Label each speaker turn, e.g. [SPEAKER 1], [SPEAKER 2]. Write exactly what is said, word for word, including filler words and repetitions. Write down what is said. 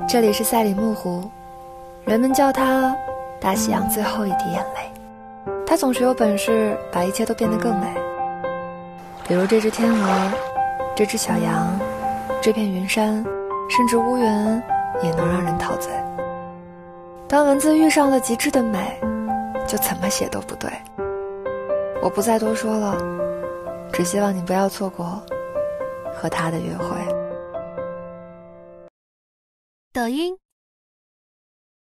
[SPEAKER 1] 这里是赛里木湖，人们叫它大西洋最后一滴眼泪。它总是有本事把一切都变得更美，比如这只天鹅，这只小羊，这片云山，甚至乌云也能让人陶醉。当文字遇上了极致的美，就怎么写都不对。我不再多说了，只希望你不要错过和他的约会。
[SPEAKER 2] 抖音